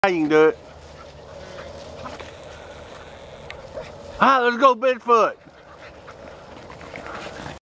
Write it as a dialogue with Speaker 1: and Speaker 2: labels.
Speaker 1: You can do it. All right, let's go Bigfoot.